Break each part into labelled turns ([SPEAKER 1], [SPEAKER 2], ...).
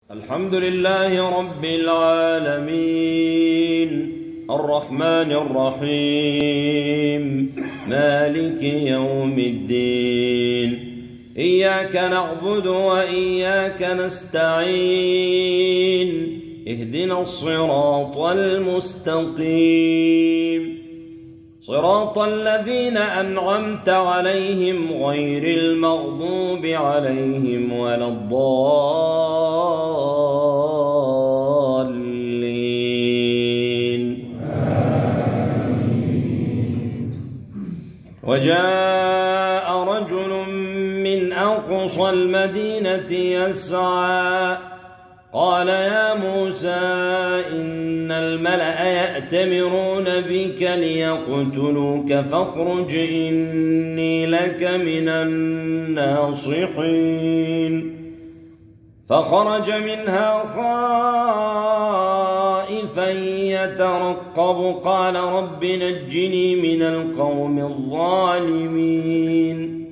[SPEAKER 1] الحمد لله رب العالمين الرحمن الرحيم مالك يوم الدين إياك نعبد وإياك نستعين اهدنا الصراط المستقيم صراط الذين أنعمت عليهم غير المغضوب عليهم ولا الضالين. وجاء رجل من أقصى المدينة يسعى قال يا موسى إن الملأ يأتمرون بك ليقتلوك فاخرج إني لك من الناصحين. فخرج منها خائفا يترقب قال رب نجني من القوم الظالمين.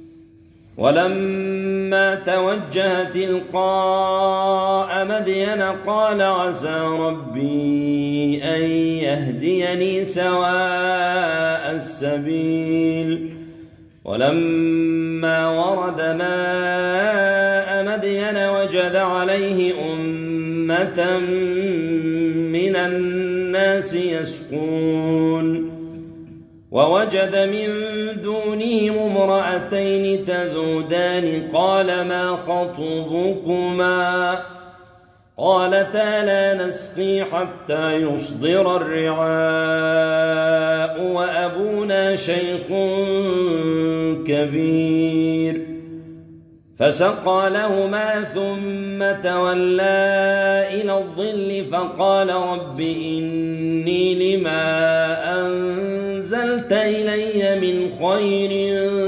[SPEAKER 1] ولما توجه تلقاء مدين قال عسى ربي أن يهديني سواء السبيل. ولما ورد ماء مدين وجد عليه أمة من الناس يسقون ووجد من دونهم امرأتين تذودان قال ما خطبكما قالتا لا نسقي حتى يصدر الرعاء وأبونا شيخ كبير. فسقى لهما ثم تولى إلى الظل فقال رب إني لما أنزلت إلي من خير